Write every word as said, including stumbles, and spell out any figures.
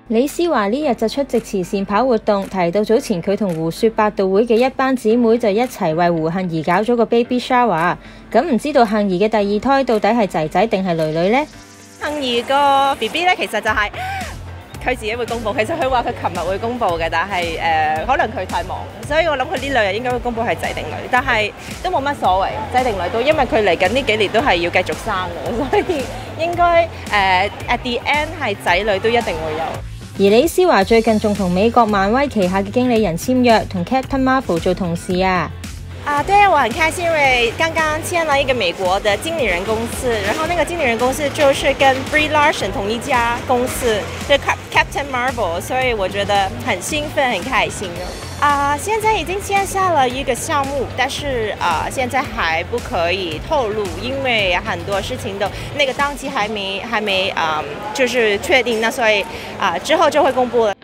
李思華呢日就出席慈善跑活動，提到早前佢同胡說八道會嘅一班姊妹就一齊為胡杏兒搞咗個 baby shower， 咁唔知道杏兒嘅第二胎到底係仔仔定係女女呢？ 杏兒個 B B 咧，其實就係、是、佢自己會公佈。其實佢話佢琴日會公佈嘅，但係誒、呃、可能佢太忙，所以我諗佢呢兩日應該會公佈係仔定女，但係都冇乜所謂，仔定女都，因為佢嚟緊呢幾年都係要繼續生嘅，所以應該誒、呃、at the end 係仔女都一定會有。 而李思華最近仲同美國漫威旗下嘅經理人簽約，同 Captain Marvel 做同事啊！ 啊，對，我很開心，因為剛剛簽了一個美國的經理人公司，然後那個經理人公司就是跟 Brie Larson 同一家公司，就 Captain Marvel， 所以我覺得很興奮，很開心啊！現在已經簽下了一個項目，但是啊，現在還不可以透露，因為很多事情都那個檔期還沒還沒啊，就是確定，那所以啊之後就會公布了。